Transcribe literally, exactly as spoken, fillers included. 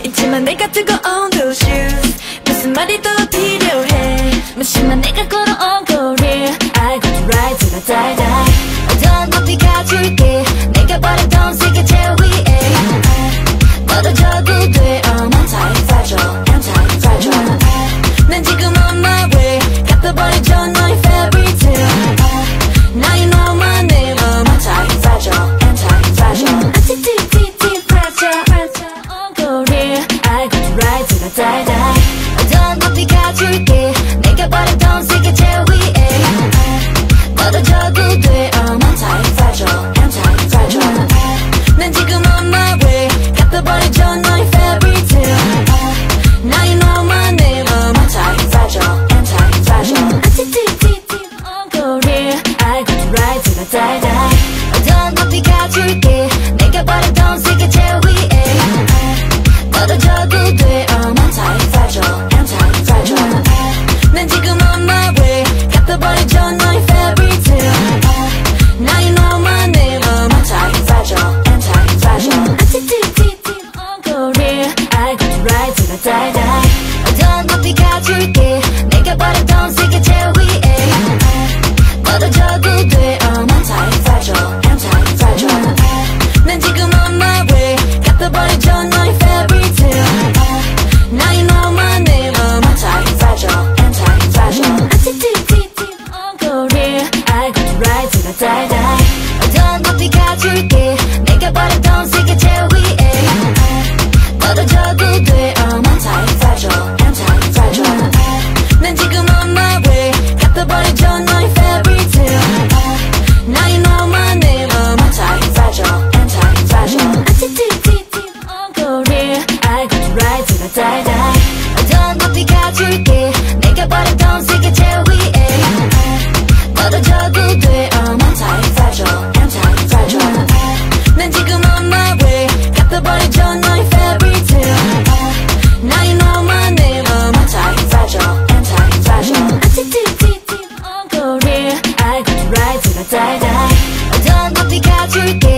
있지만 내가 뜨거운 those shoes 무슨 말이 더 필요해 무심한 내가 걸어온 거리 I got the right to the die die 더 높이 가줄게 내가 바랬던 세계 제일 위에 떨어져도 돼 I'm anti-fragile anti-fragile 난 지금 on my way 갚아버리죠 너의 fairy tale Now you know my name I'm anti-fragile anti-fragile Anti-fragile fragile on 거리 I got the right to the die die 더 높이 가줄게 내가 바랬던 세계 제일 위에 떨어져도 돼 I'm anti-fragile anti-fragile 난 지금 on my way 갚아버리죠 너의 fairy tale Now you know my name I'm anti-fragile anti-fragile Anti-fragile on 거리 I got the right to the die die 더 높이 가줄게 내가 바랬던 세계 제일 위에 떨어져도 돼 I'm anti-fragile anti-fragile 난 지금 on my way 갚아버리죠 너의 fairy tale Now you know my name I'm anti-fragile anti-fragile Anti-fragile on 거리 I got the right to the die die 더 높이 가줄게 내가 바랬던 세계 제일 위에 떨어져도 돼 I'm anti-fragile anti-fragile 난 지금 on my way 갚아버리죠 너의 fairy tale Now you know my name I'm anti-fragile anti-fragile Anti-fragile on 거리 I got the right to the die die 더 높이 가줄게 내가 바랬던 세계 제일 위에 떨어져도 돼 I'm anti-fragile anti-fragile 난 지금 on my way 갚아버리죠 너의 fairy tale Now you know my name I'm anti-fragile anti-fragile Anti-fragile on 거리 I got the right to the die die 더 높이 가줄게 내가 바랬던 세계 제일 위에 떨어져도 돼 I'm anti-fragile anti-fragile 난 지금 on my way 갚아버리죠 너의 fairy tale Now you know my name I'm anti-fragile anti-fragile Anti-fragile on 거리 I got the right to the die die 더 높이 가줄게